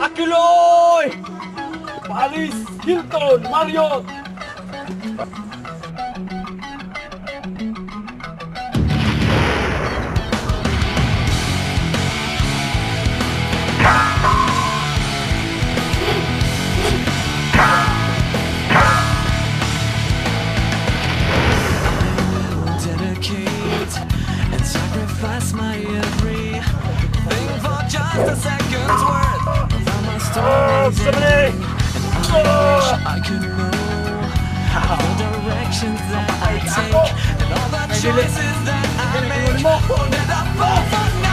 Achilloy! Faris, Hilton, Marriott! Dedicate and sacrifice my everything for just a second's worth of my story. And I could know the directions that I take and all the choices that I make. Won't end up all for nothing.